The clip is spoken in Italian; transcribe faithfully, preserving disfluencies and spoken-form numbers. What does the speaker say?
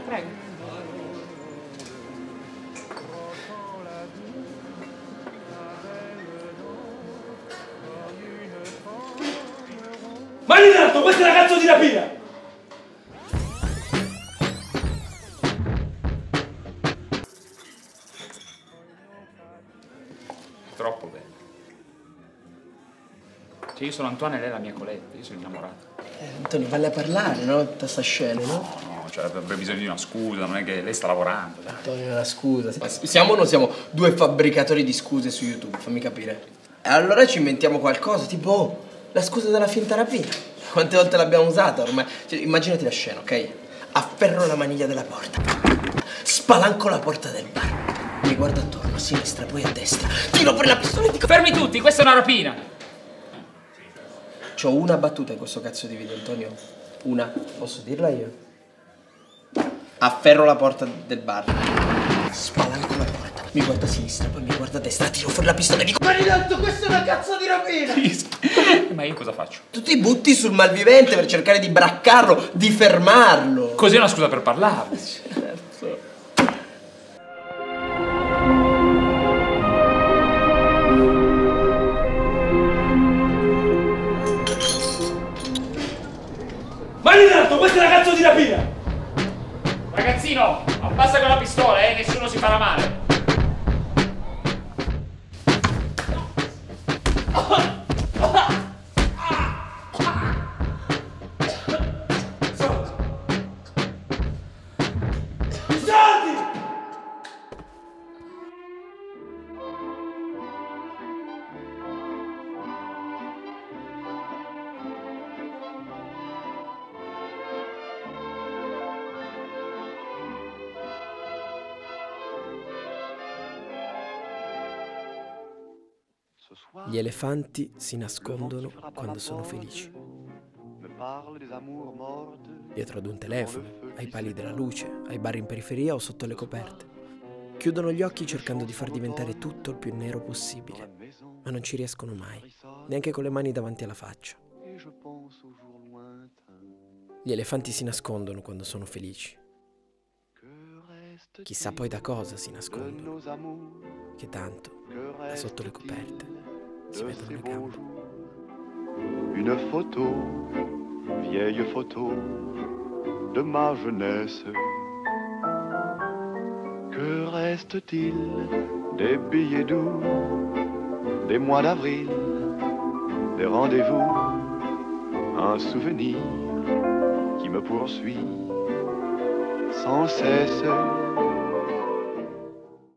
Prego. Mani in alto, questa è una cazzo di rapina! Troppo bene. Cioè io sono Antoine e lei è la mia Coletta, io sono innamorato. Eh, Antonio, valle a parlare, no? Da sta scena, no? No, no, cioè avrei bisogno di una scusa, non è che lei sta lavorando. Dai. Antonio, una scusa. Siamo o non siamo due fabbricatori di scuse su YouTube? Fammi capire. E allora ci inventiamo qualcosa, tipo oh, la scusa della finta rapina. Quante volte l'abbiamo usata ormai? Cioè, immaginati la scena, ok? Afferro la maniglia della porta, spalanco la porta del bar, mi guardo attorno, a sinistra, poi a destra, tiro per la pistola e dico... Fermi tutti, questa è una rapina! C'ho una battuta in questo cazzo di video, Antonio. Una. Posso dirla io? Afferro la porta del bar, spalanco la porta, mi guardo a sinistra, poi mi guardo a destra, tiro fuori la pistola e dico... Ma intanto questa è una cazzo di rapina! Ma io cosa faccio? Tu ti butti sul malvivente per cercare di braccarlo, di fermarlo. Così è una scusa per parlarne. Certo. Mani in alto, questa è una cazzo di rapina! Ragazzino, abbassa con la pistola, eh, nessuno si farà male. Gli elefanti si nascondono quando sono felici. Dietro ad un telefono, ai pali della luce, ai bar in periferia o sotto le coperte. Chiudono gli occhi cercando di far diventare tutto il più nero possibile, ma non ci riescono mai, neanche con le mani davanti alla faccia. Gli elefanti si nascondono quando sono felici. Chissà poi da cosa si nascondono, che tanto, da sotto le coperte, si vedono le gambe. Une photo, vieille photo de ma jeunesse. Que reste-t-il des billets doux, des mois d'avril, des rendez-vous, un souvenir qui me poursuit sans cesse.